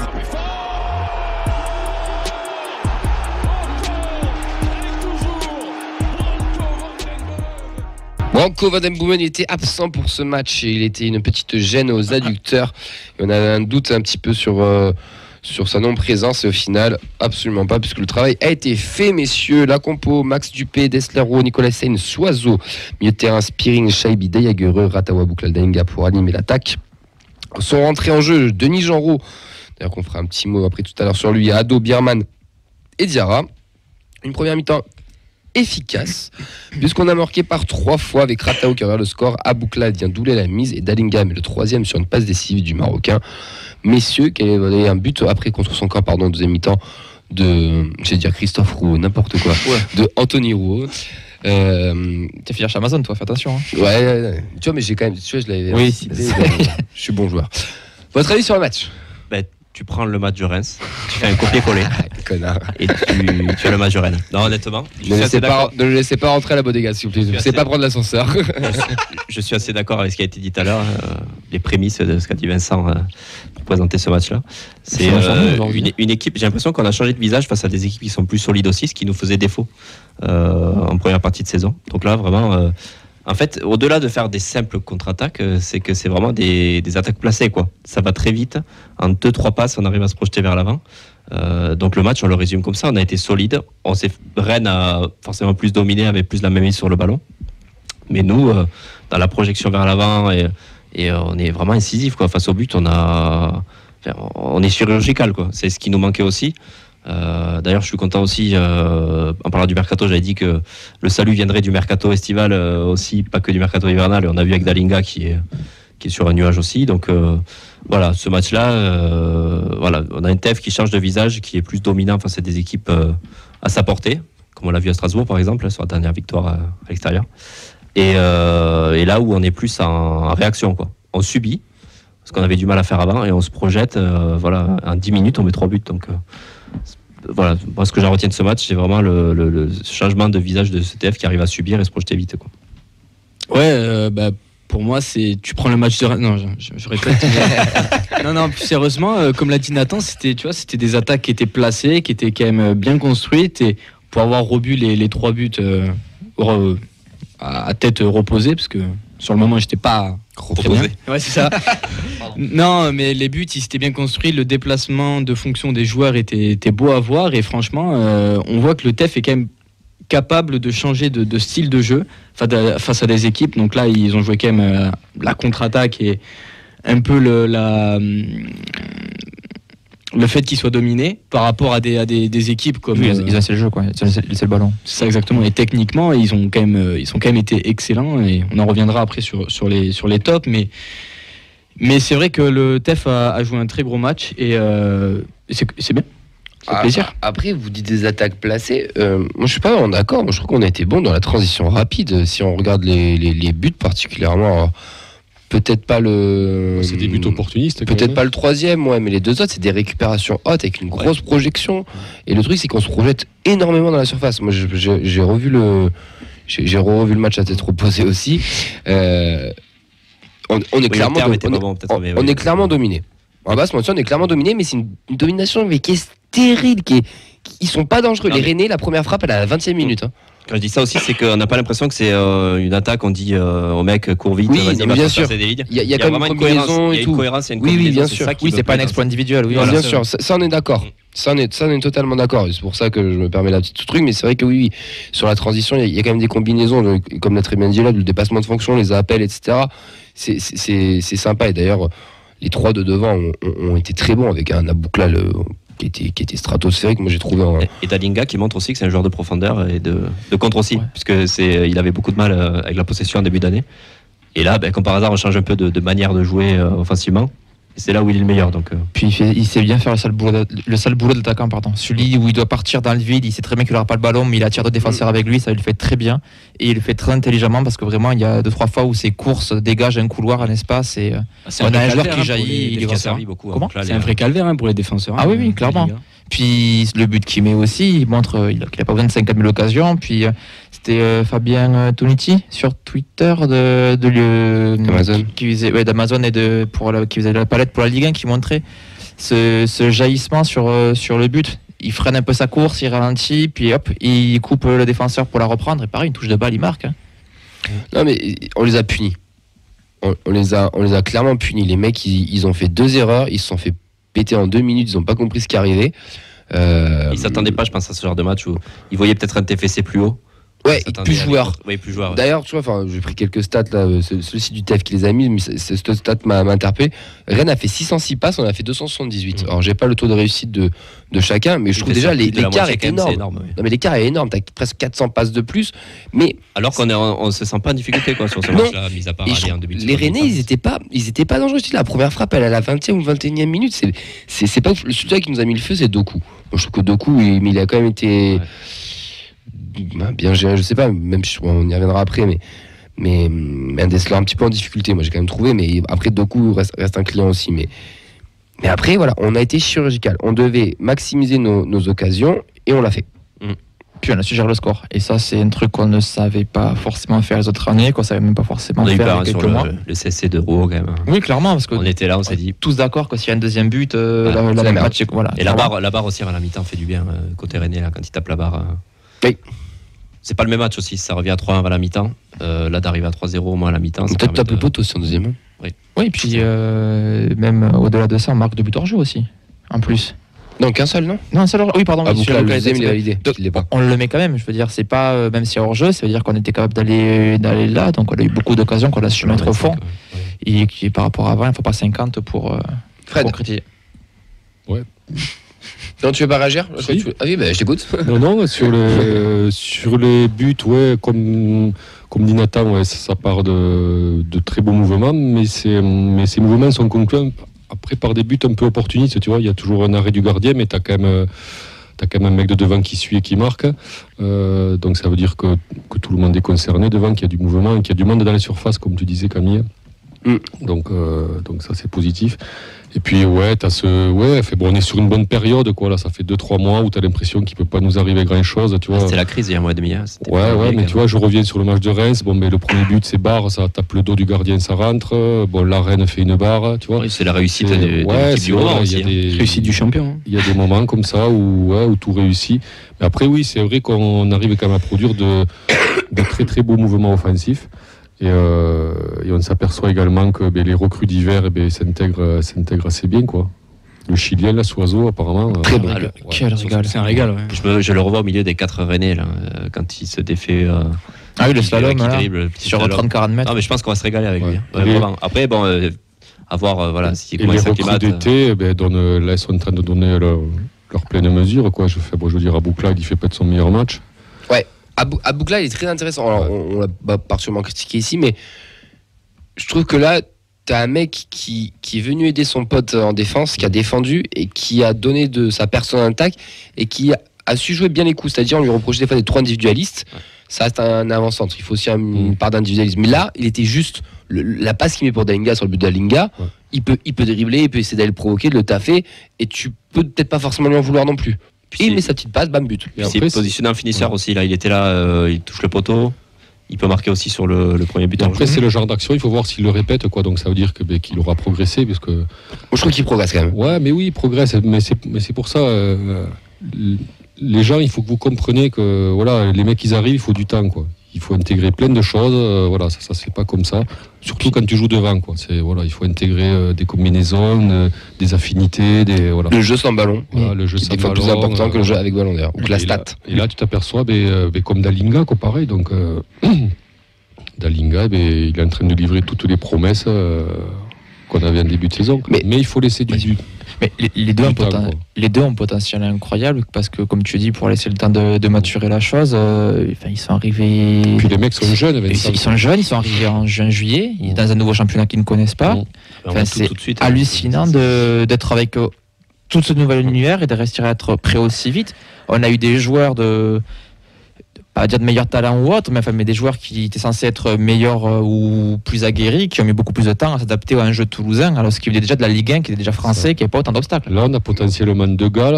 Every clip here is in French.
Branko Van Den Boomen était absent pour ce match et il était une petite gêne aux adducteurs. Et on avait un doute un petit peu sur sa non-présence et au final, absolument pas, puisque le travail a été fait, messieurs. La compo, Max Dupé, Deslero, Nicolas Seine, Soiseau, milieu de terrain, Spiring, Shaibi, Dayagereux, Ratawa Bouklaldainga pour animer l'attaque. Sont rentrés en jeu Denis Genreau, d'ailleurs qu'on fera un petit mot après tout à l'heure sur lui, Ado, Bierman et Diarra. Une première mi-temps efficace, puisqu'on a marqué par 3 fois avec Ratao qui regarde le score, Aboukla vient doubler la mise et Dalinga met le 3e sur une passe décisive du Marocain. Messieurs, qui avait un but après contre son camp, deuxième mi-temps de, j'allais dire Christophe Rouault, n'importe quoi, de Anthony Rouault. T'as fini chez Amazon, toi, fais attention. Hein. Ouais, tu vois, mais j'ai quand même, tu vois, je l'avais. Oui, je suis bon joueur. Votre avis sur le match? Tu prends le match de Reims, tu fais un copier-coller. Connard. Et tu as le match de Rennes. Non, honnêtement. Ne le laissez pas rentrer à la bodega, s'il vous plaît. Ne laissez pas prendre l'ascenseur. Je suis assez d'accord avec ce qui a été dit tout à l'heure, les prémices de ce qu'a dit Vincent pour présenter ce match-là. C'est une équipe, j'ai l'impression qu'on a changé de visage face à des équipes qui sont plus solides aussi, ce qui nous faisait défaut en première partie de saison. Donc là, vraiment. En fait, au-delà de faire des simples contre-attaques, c'est que c'est vraiment des attaques placées, quoi. Ça va très vite. En 2-3 passes, on arrive à se projeter vers l'avant. Donc le match, on le résume comme ça. On a été solide. Rennes a forcément plus dominé, avait plus la même mise sur le ballon. Mais nous, dans la projection vers l'avant, et on est vraiment incisif, quoi. Face au but, on est chirurgical, quoi. C'est ce qui nous manquait aussi. D'ailleurs, je suis content aussi, en parlant du mercato, j'avais dit que le salut viendrait du mercato estival aussi, pas que du mercato hivernal. Et on a vu avec Dalinga qui est sur un nuage aussi. Donc voilà, ce match-là, voilà, on a un TEF qui change de visage, qui est plus dominant face à des équipes à sa portée, comme on l'a vu à Strasbourg par exemple, sur la dernière victoire à l'extérieur. Et là où on est plus en réaction, quoi. On subit, parce qu'on avait du mal à faire avant, et on se projette, voilà, en 10 minutes, on met 3 buts. Donc voilà, moi ce que j'en retiens de ce match, c'est vraiment le changement de visage de ce TF qui arrive à subir et se projeter vite, quoi. Ouais, pour moi, c'est tu prends le match de non, je répète. non, plus sérieusement, comme l'a dit Nathan, c'était des attaques qui étaient placées, qui étaient quand même bien construites, et pour avoir rebu les 3 buts à tête reposée, parce que sur le moment, j'étais pas reposé. Ouais, c'est ça. Non, mais les buts, ils étaient bien construits. Le déplacement de fonction des joueurs était beau à voir. Et franchement, on voit que le TEF est quand même capable de changer de style de jeu face à des équipes. Donc là, ils ont joué quand même la contre-attaque et un peu le fait qu'ils soient dominés par rapport à des équipes comme... Oui, ils ont laissé le jeu, quoi. Ils ont laissé le ballon. C'est ça, exactement. Et techniquement, ils ont quand même été excellents. Et on en reviendra après sur les tops. Mais c'est vrai que le TEF a joué un très gros match. Et c'est bien. C'est plaisir. Après, vous dites des attaques placées. Moi, je suis pas vraiment d'accord. Moi, je trouve qu'on a été bon dans la transition rapide. Si on regarde les buts particulièrement... Alors, peut-être pas c'est des buts opportunistes. Peut-être pas le 3e, ouais, mais les 2 autres, c'est des récupérations hautes avec une grosse projection. Et le truc, c'est qu'on se projette énormément dans la surface. Moi, j'ai revu le match à tête reposée aussi. On est clairement dominé. On va se mentir, on est clairement dominé, mais c'est une domination qui est stérile, ils sont pas dangereux. Les Rennais, la première frappe, elle est à la 20e minute. Hein. Quand je dis ça aussi, c'est qu'on n'a pas l'impression que c'est une attaque, on dit au mec cours vite, oui, bien sûr. Il y a quand même une combinaison et tout. Oui, bien sûr. Oui, c'est pas un exploit individuel. Oui, bien sûr, ça on est d'accord. Ça on est totalement d'accord. C'est pour ça que je me permets la petite truc, mais c'est vrai que oui, sur la transition, il y a quand même des combinaisons, comme l'a très bien dit là, le dépassement de fonction, les appels, etc. C'est sympa. Et d'ailleurs, les 3 de devant ont été très bons avec un Aboukla qui était stratosphérique. Moi j'ai trouvé et Dalinga qui montre aussi que c'est un joueur de profondeur et de contre aussi, puisque il avait beaucoup de mal avec la possession en début d'année, et là comme par hasard on change un peu de manière de jouer offensivement, et c'est là où il est le meilleur. Donc puis il sait bien faire le sale boulot d'attaquant, celui où il doit partir dans le vide. Il sait très bien qu'il n'aura pas le ballon, mais il attire deux défenseurs avec lui, ça il le fait très bien, et il le fait très intelligemment, parce que vraiment il y a 2-3 fois où ses courses dégagent un couloir, un espace, et on a un joueur qui jaillit. Il est servi beaucoup. Comment c'est un vrai calvaire pour les défenseurs. Ah oui, clairement. Puis le but qu'il met aussi, il montre qu'il n'a pas besoin de 50 000 occasions. Puis c'était Fabien Toniti sur Twitter d'Amazon. d'Amazon et qui faisait la palette pour la Ligue 1 qui montrait ce jaillissement sur le but. Il freine un peu sa course, il ralentit, puis hop, il coupe le défenseur pour la reprendre. Et pareil, une touche de balle, il marque. Hein. Non, mais on les a punis. On les a clairement punis. Les mecs, ils ont fait 2 erreurs, ils se sont fait péter en 2 minutes, ils n'ont pas compris ce qui arrivait. Ils s'attendaient pas, je pense, à ce genre de match où ils voyaient peut-être un TFC plus haut. Ouais, plus joueur. Oui, plus joueur. D'ailleurs, tu vois, j'ai pris quelques stats là, celui-ci du TEF qui les a mis, mais ce stat m'a interpellé. Rennes a fait 606 passes, on a fait 278. Alors, j'ai pas le taux de réussite de chacun, mais je trouve déjà l'écart est énorme. Oui. Non, mais l'écart est énorme, t'as presque 400 passes de plus, mais alors on se sent pas en difficulté quoi sur ce match-là, mis à part aller en début de les Rennais, ils étaient pas dangereux. La première frappe, elle est à la 20e ou 21e minute. C'est pas celui qui nous a mis le feu, c'est Doku. Moi, je trouve que Doku, il a quand même été. Ouais. Bien géré, je sais pas, même on y reviendra après, mais un Dessler un petit peu en difficulté, moi j'ai quand même trouvé, mais après Doku reste un client aussi, mais après voilà, on a été chirurgical, on devait maximiser nos occasions et on l'a fait. Puis on a su gérer le score, et ça c'est un truc qu'on ne savait pas forcément faire les autres années, qu'on savait même pas forcément faire il y a quelques mois. Le CSC de Rouen quand même. Oui, clairement, parce qu'on était là, on s'est dit tous d'accord que s'il y a un deuxième but, la match, voilà. Et la barre aussi à la mi-temps fait du bien côté Rennais là, quand il tape la barre. Oui. C'est pas le même match aussi, ça revient à 3-1 à la mi-temps. Là, d'arriver à 3-0 au moins à la mi-temps. Peut-être tape le poteau aussi en deuxième. Oui, puis même au-delà de ça, on marque 2 buts hors jeu aussi, en plus. Non, qu'un seul, non ? Non, un seul hors jeu. Oui, pardon. Le deuxième, il est validé. On le met quand même, je veux dire, c'est pas, même si hors jeu, ça veut dire qu'on était capable d'aller là, donc on a eu beaucoup d'occasions qu'on a su mettre au fond. Et qui, par rapport à avant, il ne faut pas 50 pour concrétiser. Ouais. Non, tu veux pas réagir ? Si. Ah oui, je t'écoute. Non, sur les buts, ouais, comme dit Nathan, ouais, ça part de très beaux mouvements, mais ces mouvements sont conclus après par des buts un peu opportunistes, tu vois. Il y a toujours un arrêt du gardien, mais t'as quand même un mec de devant qui suit et qui marque. Donc ça veut dire que tout le monde est concerné devant, qu'il y a du mouvement, qu'il y a du monde dans les surfaces, comme tu disais, Camille. Donc ça c'est positif. Et puis on est sur une bonne période quoi, là ça fait 2-3 mois où tu as l'impression qu'il peut pas nous arriver grand chose, tu vois. C'était la crise il y a un mois et demi. Mais tu vois, je reviens sur le match de Reims, le premier but c'est barre, ça tape le dos du gardien, ça rentre. La Rennes fait une barre, tu vois. Oui, c'est la réussite de l'équipe du moment aussi. Réussite du champion. Il y a des moments comme ça où tout réussit. Mais après oui, c'est vrai qu'on arrive quand même à produire de très très beaux mouvements offensifs. Et on s'aperçoit également que les recrues d'hiver s'intègrent assez bien quoi. Le Chilien là, Soiseau apparemment. Très bon. Quel régal. C'est un régal. Ouais. Je le revois au milieu des 4 Rennais là, quand il se défait. Ah oui, le slalom sur 30-40 mètres. Non mais je pense qu'on va se régaler avec lui. Après à voir si comment ça climat. Les recrues d'été là ils sont en train de donner leur pleine mesure quoi. Je veux dire Aboukla il fait peut-être son meilleur match. Ouais. Aboukla, il est très intéressant. Alors, on l'a partiellement critiqué ici, mais je trouve que là, t'as un mec qui est venu aider son pote en défense, qui a défendu et qui a donné de sa personne intact et qui a su jouer bien les coups. C'est-à-dire, on lui reprochait des fois d'être trop individualiste. Ça reste un avant-centre. Il faut aussi une part d'individualisme. Mais là, il était juste la passe qu'il met pour Dalinga sur le but d'Dalinga. Ouais. Il peut dribbler, il peut essayer d'aller le provoquer, de le taffer, et tu peux peut-être pas forcément lui en vouloir non plus. Puis il met sa petite passe, bam, but. Il s'est positionné en finisseur aussi. Là, il était là, il touche le poteau. Il peut marquer aussi sur le premier but. Après, c'est le genre d'action, il faut voir s'il le répète, quoi. Donc ça veut dire qu'il aura progressé. Parce que... je trouve qu'il progresse quand même. Ouais, mais oui, il progresse. Mais c'est pour ça, les gens, il faut que vous compreniez que voilà, les mecs, ils arrivent, il faut du temps, quoi. Il faut intégrer plein de choses. Voilà, ça se fait pas comme ça. Surtout quand tu joues devant, quoi. Il faut intégrer des combinaisons, des affinités, voilà. Le jeu sans ballon. Voilà, le jeu sans ballon. C'est plus important que le jeu avec ballon d'ailleurs. Ou que la stat. Et là, tu t'aperçois, comme Dalinga, quoi, pareil. Donc, Dalinga, il est en train de livrer toutes les promesses qu'on avait en début de saison. Mais il faut laisser du. Mais les deux ont un potentiel incroyable parce que, comme tu dis, pour laisser le temps de maturer la chose, ils sont arrivés. Puis les mecs sont jeunes. Ils sont arrivés en juin-juillet, dans un nouveau championnat qu'ils ne connaissent pas. C'est hallucinant d'être avec tout ce nouvel univers et de réussir à être prêt aussi vite. On a eu des joueurs pas dire de meilleurs talents ou autre, mais des joueurs qui étaient censés être meilleurs ou plus aguerris, qui ont mis beaucoup plus de temps à s'adapter à un jeu toulousain, alors ce qui venait déjà de la Ligue 1, qui était déjà français, qui n'avait pas autant d'obstacles. Là, on a potentiellement 2 gars,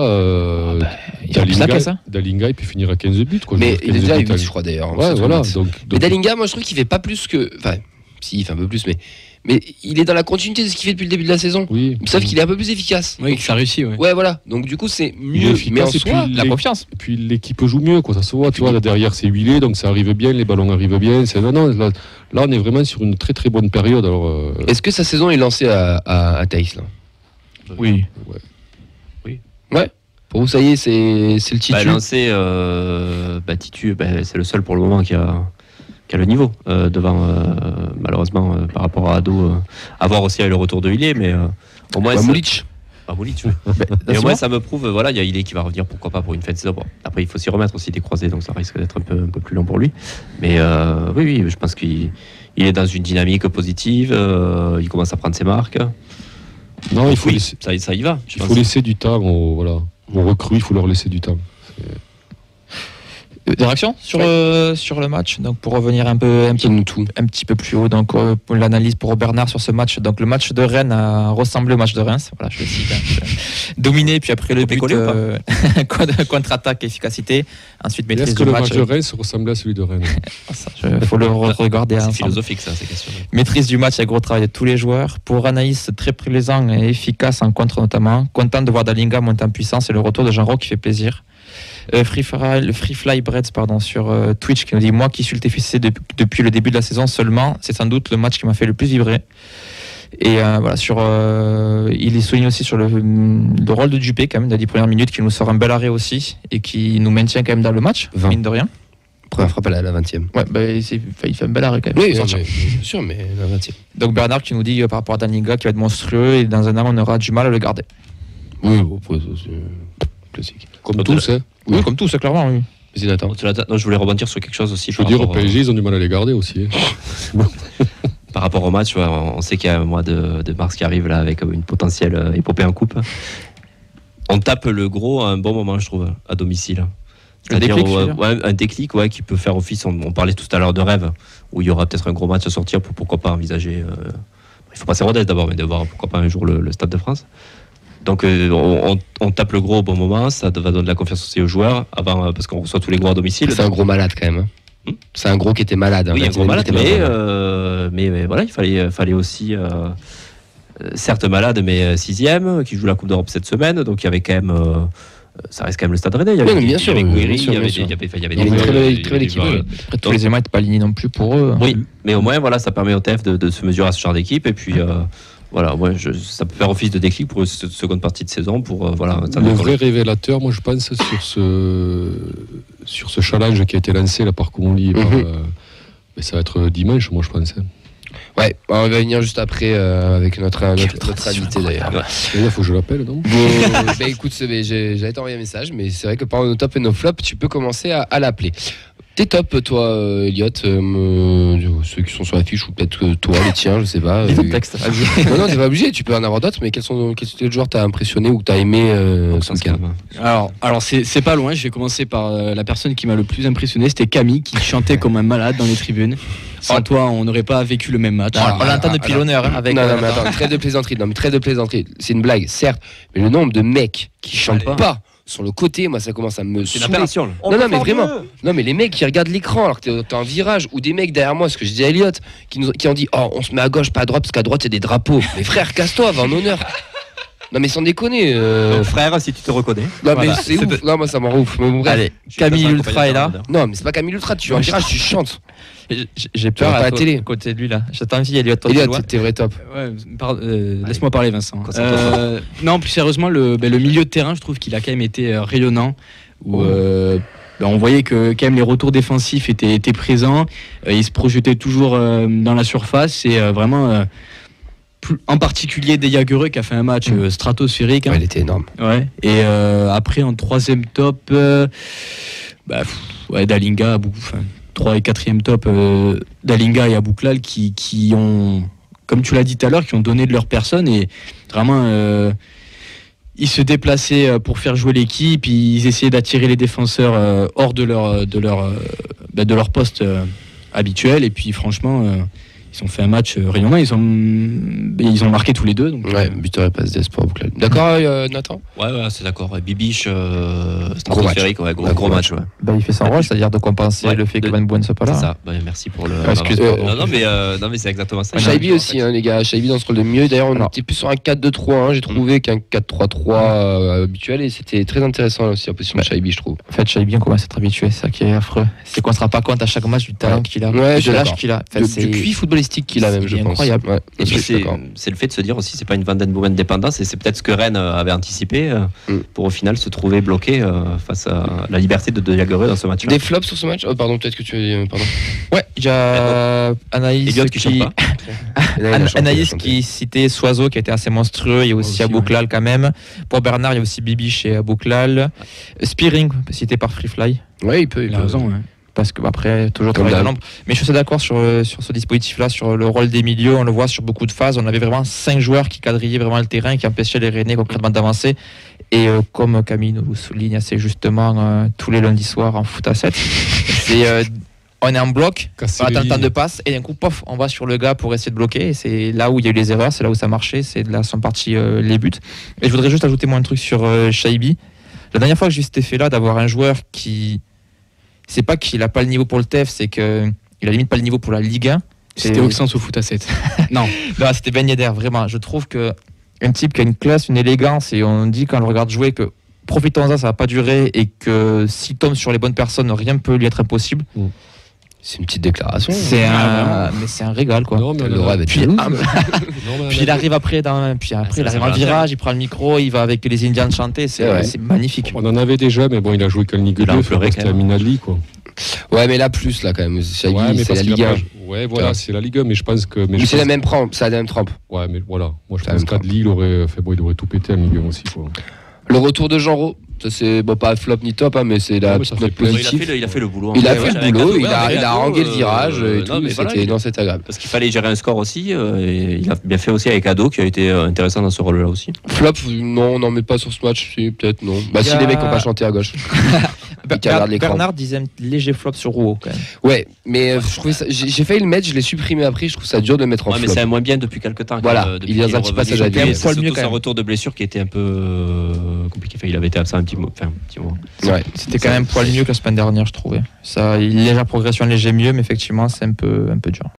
Dalinga, il peut finir à 15 buts. Quoi, mais il est déjà à 8, je crois d'ailleurs. Ouais, voilà. Mais Dalinga, moi je trouve qu'il fait pas plus que. Enfin, si, il fait un peu plus, mais il est dans la continuité de ce qu'il fait depuis le début de la saison. Oui. Sauf qu'il est un peu plus efficace. Oui, que ça réussit. Ouais, voilà. Donc du coup, c'est mieux. Mais en soi, la confiance. Et puis l'équipe joue mieux, quoi. Ça se voit. Tu vois, là derrière, c'est huilé, donc ça arrive bien. Les ballons arrivent bien. Là, on est vraiment sur une très très bonne période. Alors, Est-ce que sa saison est lancée à Thaïs là ? Oui. Ouais. Pour vous, ça y est, c'est le titre. Lancé, Titu, c'est le seul pour le moment qui a le niveau devant, malheureusement, par rapport à Ado. À voir aussi avec le retour de Hillier, mais au moins. Moulich. Moulich, oui. Mais au moins, ça me prouve, il y a Hillier qui va revenir, pourquoi pas, pour une fin de saison. Bon, après, il faut s'y remettre aussi des croisés, donc ça risque d'être un peu plus long pour lui. Mais oui, je pense qu'il est dans une dynamique positive, il commence à prendre ses marques. Non, il faut laisser, ça y va. Il faut laisser du temps aux recrues, il faut leur laisser du temps. Des réactions sur le match, donc pour revenir un petit peu plus haut, donc pour l'analyse pour Bernard sur ce match. Donc le match de Rennes a ressemblé au match de Reims, voilà, je le cite, dominé, puis après le but contre-attaque, efficacité, ensuite maîtrise du match. Est-ce que le match de Reims ressemblait à celui de Rennes? Il faut le regarder ensemble. C'est philosophique ça, ces questions. Maîtrise du match, gros travail de tous les joueurs. Pour Anaïs, très plaisant et efficace en contre notamment. Content de voir Dalinga monter en puissance et le retour de Jean Roch qui fait plaisir. Free Fly Breads sur Twitch qui nous dit: moi qui suis le TFC depuis le début de la saison seulement, c'est sans doute le match qui m'a fait le plus vibrer. Et il souligne aussi sur le rôle de Dupé quand même, dans les 10 premières minutes, qui nous sort un bel arrêt aussi et qui nous maintient quand même dans le match, mine de rien. Première frappe à la 20e. Ouais, il fait un bel arrêt quand même. Oui, bien sûr, mais la 20e. Donc Bernard qui nous dit par rapport à Dalinga qui va être monstrueux et dans un an on aura du mal à le garder. Oui, c'est classique. Comme tous, hein. Oui, comme tous, clairement, oui. Non, je voulais rebondir sur quelque chose aussi. Je veux dire, au PSG, ils ont du mal à les garder aussi. Par rapport au match, on sait qu'il y a un mois de mars qui arrive là avec une potentielle épopée en coupe. On tape le gros à un bon moment, je trouve, à domicile. C'est-à-dire un déclic qui peut faire office. On parlait tout à l'heure de rêve, où il y aura peut-être un gros match à sortir pour pourquoi pas envisager. Il faut passer Rodez d'abord, mais de voir pourquoi pas un jour le Stade de France. Donc on tape le gros au bon moment, ça va donner de la confiance aussi aux joueurs, parce qu'on reçoit tous les gros à domicile. C'est un gros malade quand même. C'est un gros qui était malade. Oui, un gros malade, mais voilà, il fallait aussi, certes malade, mais 6e, qui joue la Coupe d'Europe cette semaine, donc il y avait quand même... ça reste quand même le Stade Rennais. Il y avait Guiri, il y avait une très belle équipe. Après, tous les éléments n'étaient pas alignés non plus pour eux. Oui, mais au moins, ça permet au TF de se mesurer à ce genre d'équipe, et puis... ça peut faire office de déclic pour cette seconde partie de saison. Le vrai révélateur, moi je pense, sur ce challenge qui a été lancé là, par Comoli, ça va être dimanche, moi je pense. Ouais, on va venir juste après avec notre invité d'ailleurs. Il faut que je l'appelle, non? Écoute, j'allais t'envoyer un message, mais c'est vrai que par nos top et nos flops, tu peux commencer à l'appeler. Tes top, toi, Elliot, ceux qui sont sur la fiche, ou peut-être que toi, les tiens, je sais pas. Texte. Non, t'es pas obligé, tu peux en avoir d'autres, mais quels joueurs t'as impressionné ou t'as aimé ce week-end? Alors c'est pas loin, je vais commencer par la personne qui m'a le plus impressionné, c'était Camille, qui chantait comme un malade dans les tribunes. Sans toi, on n'aurait pas vécu le même match. On l'entend depuis l'honneur. Avec non, mais attends, trêve de plaisanterie. C'est une blague, certes, mais le nombre de mecs qui chantent pas sur le côté, moi ça commence à me saouler. C'est une appellation. Non, mais vraiment. Non, mais les mecs qui regardent l'écran alors que t'as un virage, ou des mecs derrière moi, ce que je disais à Elliot, qui ont dit: oh, on se met à gauche, pas à droite, parce qu'à droite c'est des drapeaux. Mais frère, casse-toi, va en honneur. Non, mais sans déconner. Donc, frère, si tu te reconnais. Non, mais c'est ouf. Non, moi ça m'en ouf. Mais bon, bref. Allez, Camille Ultra est là. Non, mais c'est pas Camille Ultra, tu es en virage, tu chantes. J'ai peur à la télé. À côté de lui là. J'attends envie, Elliot, t'es vrai top. Ouais, laisse-moi parler, Vincent. Non, plus sérieusement, le milieu de terrain, je trouve qu'il a quand même été rayonnant. On voyait que quand même les retours défensifs étaient présents. Il se projetait toujours dans la surface et vraiment. En particulier Dejagereux qui a fait un match stratosphérique. Ouais, il était énorme. Ouais. Et après en troisième top, Dalinga, 3 et 4e top, Dalinga et Abouklal qui ont, comme tu l'as dit tout à l'heure, qui ont donné de leur personne et vraiment ils se déplaçaient pour faire jouer l'équipe, ils essayaient d'attirer les défenseurs hors de leur poste habituel, et puis franchement ils ont fait un match rayonnant, ils ont marqué tous les deux. Donc, ouais, buteur et passe d'espoir. D'accord, Nathan? Ouais, c'est d'accord. Bibiche, stratosphérique, gros match. Ouais. Bah, il fait son rôle, c'est-à-dire de compenser le fait que Van Bouen soit pas là. C'est ça. Bah, merci pour le. Excuse-moi. Non, mais c'est exactement ça. Shaibi aussi, les gars. Shaibi dans ce rôle de milieu. D'ailleurs, on était plus sur un 4-2-3. J'ai trouvé qu'un 4-3-3 habituel, et c'était très intéressant aussi la position de Shaibi, je trouve. En fait, Shaibi, on commence à être habitué, c'est ça qui est affreux. C'est qu'on se rend pas compte à chaque match du talent qu'il a, de l'âge qu'il a. Du QI footballistique qu'il a même, je pense. Incroyable. Ouais. Et puis c'est le fait de se dire aussi, c'est pas une Van den Boomen dépendance, et c'est peut-être ce que Rennes avait anticipé pour au final se trouver bloqué face à la liberté de Diaguerre dans ce match. Des flops sur ce match? Oh, pardon, peut-être que tu veux. Pardon. Ouais, il y a Anaïs qui citait Soiseau qui était assez monstrueux. Il y a aussi Abouklal quand même. Pour Bernard, il y a aussi Bibiche et Abouklal. Spearing, cité par Free Fly. Ouais, il a raison. Ouais. Parce que après toujours travailler dans l'ombre, mais je suis d'accord sur ce dispositif-là, sur le rôle des milieux. On le voit sur beaucoup de phases. On avait vraiment 5 joueurs qui quadrillaient vraiment le terrain, qui empêchaient les Rennais concrètement d'avancer. Et comme Camille nous souligne assez justement tous les lundis soirs en foot à 7, on est en bloc, on attend le temps de passe, et d'un coup, pof, on va sur le gars pour essayer de bloquer. Et c'est là où il y a eu les erreurs, c'est là où ça marchait, c'est là sont partis les buts. Et je voudrais juste ajouter moi un truc sur Shaibi. La dernière fois que j'ai eu cet effet-là d'avoir un joueur qui... C'est pas qu'il a pas le niveau pour le TEF, c'est qu'il a limite pas le niveau pour la Ligue 1. C'était Auxence au foot à 7. Non, c'était Ben Yedder, vraiment. Je trouve qu'un type qui a une classe, une élégance, et on dit quand on le regarde jouer que profitons-en, ça va pas durer, et que s'il tombe sur les bonnes personnes, rien ne peut lui être impossible. C'est une petite déclaration. Mais c'est un régal, quoi. Non, mais puis il arrive après, il arrive en virage, il prend le micro, il va avec les Indians chanter, c'est magnifique. On en avait déjà, mais bon, il a joué qu'en Ligue 2, c'était à Minali, quoi. Ouais, mais là plus là quand même. C'est la Ligue 1. Ouais, voilà, c'est la Ligue 1, mais je pense que. Mais c'est la même trempe. Ouais, mais voilà. Moi, je pense qu'Adli, il aurait tout pété en Ligue 1 aussi, quoi. Le retour de Genreau, ça c'est pas flop ni top, mais c'est la petite note positive. Il a fait le boulot. Il a fait le boulot, il a rangé le virage et tout. C'était agréable. Parce qu'il fallait gérer un score aussi. Et il a bien fait aussi avec Ado, qui a été intéressant dans ce rôle-là aussi. Flop, non, on n'en met pas sur ce match, si, peut-être non. Bah, si les mecs n'ont pas chanté à gauche. Bernard disait un léger flop sur Rouault quand même. Ouais, mais je trouvais ça, j'ai failli le mettre, je l'ai supprimé après, je trouve ça dur de le mettre en flop. Mais c'est moins bien depuis quelques temps. Voilà, il y a un petit passage à dire. C'est surtout son retour de blessure qui était un peu compliqué. Enfin, il avait été absent un petit mois. Ouais, c'était quand même poil mieux que la semaine dernière, je trouvais. Ça, légère progression, léger mieux, mais effectivement, c'est un peu dur.